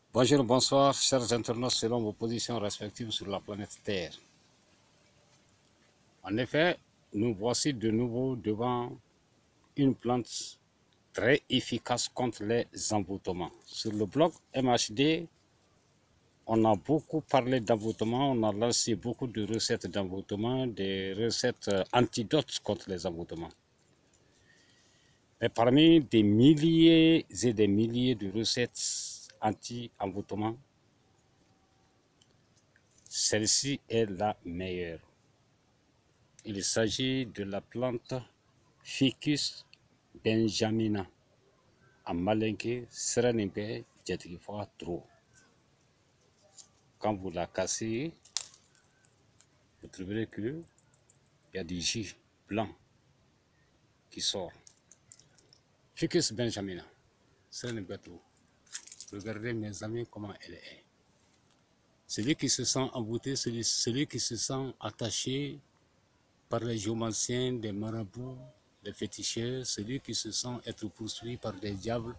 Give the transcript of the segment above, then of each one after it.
Bonjour, bonsoir, chers internautes, selon vos positions respectives sur la planète Terre. En effet, nous voici de nouveau devant une plante très efficace contre les envoûtements. Sur le blog MHD, on a beaucoup parlé d'envoûtement, on a lancé beaucoup de recettes d'envoûtement, des recettes antidotes contre les envoûtements. Mais parmi des milliers et des milliers de recettes anti-envoûtement, celle-ci est la meilleure. Il s'agit de la plante Ficus benjamina, en malinké, Serenimpe, Djetrifoa trop. Quand vous la cassez, vous trouverez qu'il y a du jus blanc qui sort. Ficus benjamina, Serenimpe trop. Regardez mes amis comment elle est. Celui qui se sent envoûté, celui qui se sent attaché par les géomanciens, des marabouts, des féticheurs, celui qui se sent être poursuivi par des diables,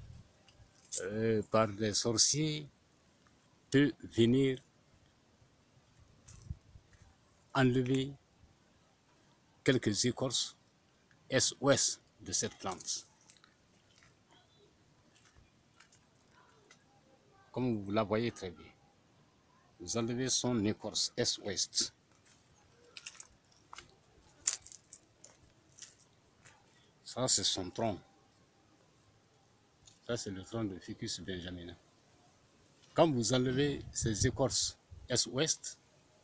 par des sorciers, peut venir enlever quelques écorces est-ouest de cette plante. Comme vous la voyez très bien, vous enlevez son écorce est-ouest. Ça, c'est son tronc. Ça, c'est le tronc de Ficus benjamina. Quand vous enlevez ces écorces est-ouest,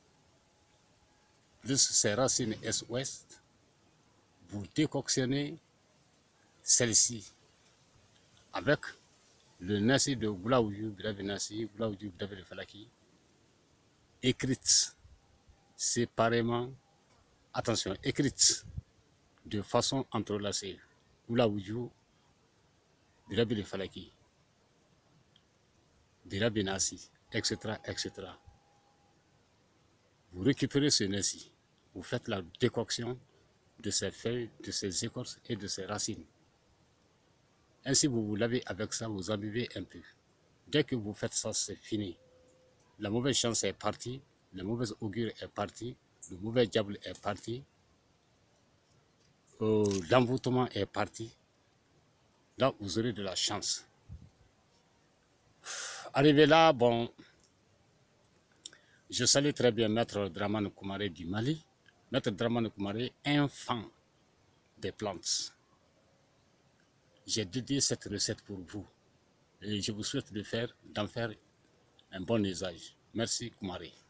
plus ses racines est-ouest, vous décoctionnez celle-ci avec le nasi de Goulaouyou, Birabe Nasi, Goulaouyou, Birabe Falaki, écrite séparément, attention, écrite de façon entrelacée. Goulaouyou, Birabe Falaki, Birabe Nasi, etc., etc. Vous récupérez ce nasi, vous faites la décoction de ces feuilles, de ces écorces et de ces racines. Ainsi, vous vous lavez avec ça, vous en buvez un peu. Dès que vous faites ça, c'est fini. La mauvaise chance est partie, le mauvais augure est parti, le mauvais diable est parti, l'envoûtement est parti. Là, vous aurez de la chance. Arrivé là, bon, je salue très bien Maître Dramane Koumaré du Mali. Maître Dramane Koumaré, enfant des plantes. J'ai dédié cette recette pour vous. Et je vous souhaite d'en faire un bon usage. Merci Koumaré.